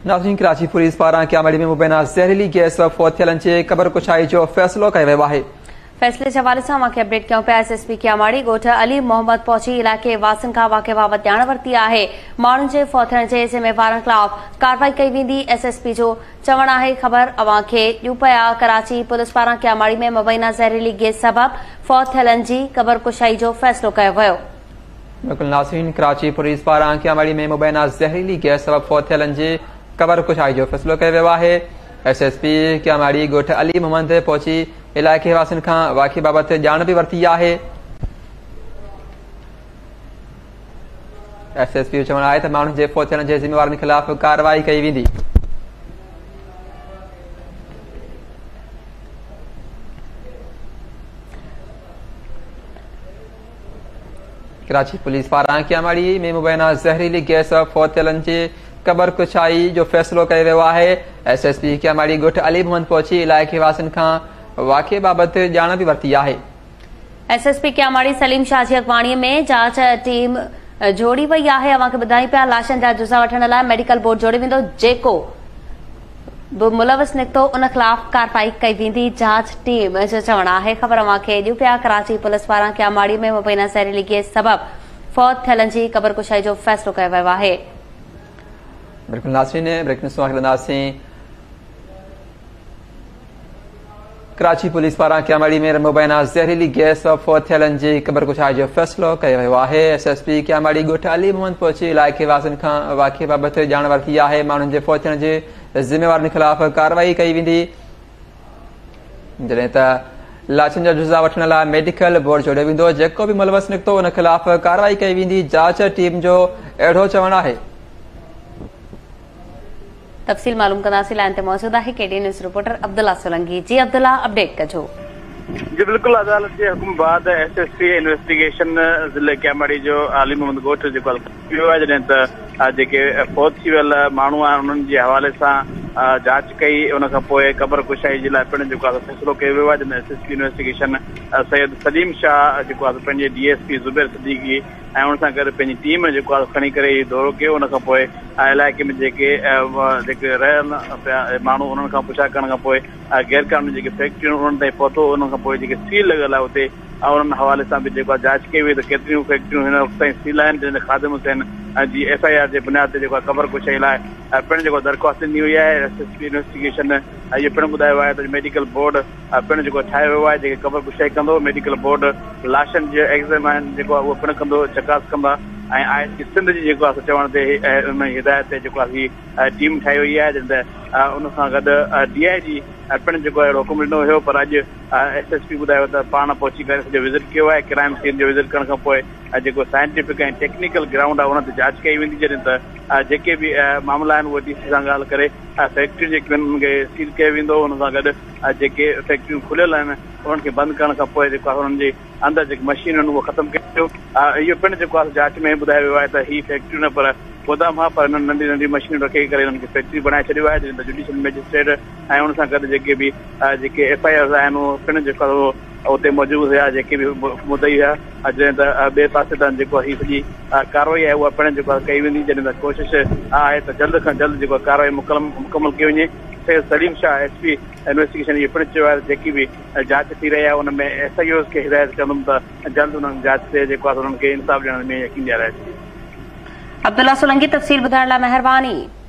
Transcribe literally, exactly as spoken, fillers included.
नाज़रीन, कराची पुलिस पारां क्यामड़ी में मुबैना ज़हरीली गैस फौत थियलनि जे क़बर कुशाई जो फ़ैसिलो कयो वियो आहे। फैसले के हवाले से वाक़े अपडेट क्यों पे एस एस पी क्यामड़ी गोठ अली मोहम्मद पहुंची इलाके वासन का वाक़े बाबत जान वरती है। मानूं के फौत थियण के ज़िम्मेवारन खिलाफ कार्रवाई कई वेंदी। एस एस पी जो चवण है। खबर अवां खे ॾियूं पिया। कराची पुलिस पारां क्यामड़ी में मुबैना ज़हरीली गैस सबब फौत थियलनि जी क़बर कुशाई जो फ़ैसिलो कयो वियो। बिल्कुल नाज़रीन, कराची पुलिस पारां क्यामड़ी में मुबैना ज़हरीली गैस सबब फौत थियलनि जी क़बर कुशाई जो फ़ैसिलो कयो वियो आहे। एस एस पी क्यामड़ी गोठ अली मोहम्मद पहुंची इलाके वासिन खां वाक़े बाबत जान भी वरती है। एस एस पी जो चवण है त माण्हुनि जे फौत थियण जे ज़िम्मेवारनि खिलाफ कार्रवाई कई वेंदी। कराची पुलिस पारां क्यामड़ी में मुबैना ज़हरीली गैस फौत थियलनि जे क़बर कुशाई जो फ़ैसिलो कयो वियो आहे। एस एस पी क्यामड़ी गोठ अली मोहम्मद पहुंची इलाके वासिन खां वाक़े बाबत जान भी वरती है। S S P Keamari Saleem Shah जी अगवाणी में जांच टीम जोड़ी वही है। अवां खे ॿुधाई पिया लाशन जा जुज़ा वठण लाइ मेडिकल बोर्ड जोड़े वेंदो। जेको बि मुलविस निकितो उन खिलाफ कार्रवाई कई वेंदी। जांच टीम जो चवण है। खबर अवां खे ॾियूं पिया। कराची पुलिस पारां क्यामड़ी में मुबैना ज़हरीली गैस सबब फौत थियलनि जी क़बर कुशाई जो फ़ैसिलो कयो वियो आहे। बिल्कुल नाज़रीन, ब्रेक न्यूज़ हलंदासीं। कराची पुलिस पारां क्यामड़ी में मुबैना ज़हरीली गैस फौत थियलनि जी क़बर कुशाई जो फ़ैसिलो कयो वियो आहे। एस एस पी क्यामड़ी गोठ अली मोहम्मद पहुंची इलाके वासिन खां वाक़े बाबत जान वरती है। माण्हुनि जे फौत थियण जे ज़िम्मेवारनि खिलाफ कार्रवाई कई वेंदी। जॾहिं त लाशन जा जुज़ा वठण लाइ मेडिकल बोर्ड जोड़ियो वेंदो। जेको बि मुलविस निकितो उन खिलाफ कार्रवाई कई वेंदी। जांच टीम जो अहिड़ो चवण आहे। तफ़सील मालूम कंदासीं। लाइन ते मौजूद है KD news reporter Abdullah Solangi. जी अब्दुल्ला, अपडेट कजो। जी बिल्कुल, अदालत के हुक्म बाद एस एस पी इन्वेस्टिगेशन ज़िले क्यामड़ी जो अली मोहम्मद गोठ जो वियो आहे। जॾहिं त जेके फौत थी वियल माण्हू आहिनि उन्हनि जे हवाले सां जांच कई। उन खां पोइ क़बर कुशाई जे लाइ पिणु जेको आहे फ़ैसिलो कयो वियो आहे। जॾहिं S S P investigation Syed Saleem Shah जेको आहे पंहिंजे D S P Zubair Siddiqui ऐं उन सां गॾु पंहिंजी टीम जेको आहे खणी करे दौरो कयो। उन खां पोइ इलाइक़े में जेके जेके रहनि पिया माण्हू उन्हनि खां पुछा करण खां पोइ गैर क़ानूनी जेके फैक्ट्रियूं उन्हनि ताईं पहुतो। उन खां पोइ जेके सील लॻल आहे उते उन्हनि हवाले सां बि जेको आहे जांच कई वई त केतिरियूं फैक्ट्रियूं हिन वक़्त ताईं सील आहिनि। जंहिंजे ख़ादिम हुसैन जी एफ आई आर जे बुनियाद ते जेको आहे क़बर कुशाई लाइ पिणु जेको दरख़्वास्त ॾिनी हुई आहे। एस एस पी इन्वेस्टिगेशन इहो पिणु ॿुधायो आहे त मेडिकल बोर्ड पिणु जेको ठाहियो वियो आहे जेके क़बर कुशाई कंदो। मेडिकल बोर्ड लाशन जो एग्ज़ामिन जेको आहे उहो पिणु कंदो, चकास कंदा। ऐं आई एस पी सिंध जी जेको आहे चवण ते उन हिदायत ते जेको आहे हीअ टीम ठाही वई आहे। जंहिं त उन सां गॾु डी आई जी पिणु जेको आहे हुकुम ॾिनो हुयो। पर अॼु एस एस पी ॿुधायो त पाण पहुची करे सॼो विज़िट कयो आहे। क्राइम सीन जो विज़िट करण खां पोइ जेको साइंटिफिक ऐं टेक्निकल ग्राउंड आहे उन ते जांच कई वेंदी। जॾहिं त जेके बि मामला आहिनि उहे डी सी सां ॻाल्हि करे फैक्ट्रियूं जेके आहिनि उनखे सील कयो वेंदो। उन सां गॾु जेके फैक्ट्रियूं खुलियल आहिनि उन्हनि खे बंदि करण खां पोइ जेको आहे उन्हनि जे अंदरि जेके मशीन आहिनि उहो ख़तमु कयो। इहो पिणु जेको आहे जांच में ॿुधायो वियो आहे त हीअ फैक्ट्रियूं न पर गोदाम आहे, पर हिननि नंढी नंढी मशीनूं रखी करे हिननि खे फैक्ट्री बणाए छॾियो आहे। जॾहिं त जुडिशियल मैजिस्ट्रेट ऐं उन सां गॾु जेके बि जेके एफ आई आर आहिनि उहो पिणु जेको आहे उते मौजूदु हुया। जेके बि मुदई हुया। जॾहिं त ॿिए पासे तां जेको हीअ सॼी कार्रवाई आहे उहा पिणु जेको आहे कई वेंदी। जॾहिं त कोशिशि आहे त जल्द खां जल्द जेको कार्रवाई मुकमल कई वञे। Syed Saleem Shah S P investigation इहो पिणु चयो आहे जेकी बि जांच थी रही आहे उन में एस आई ओस खे हिदायत कंदुमि त जल्द उन्हनि जांच ते जेको आहे उन्हनि खे इंसाफ़ ॾियण में यकीन ॾियाराए। अब्दुल्ला सोलंकी, तफ़सील ॿुधाइण लाइ महिरबानी।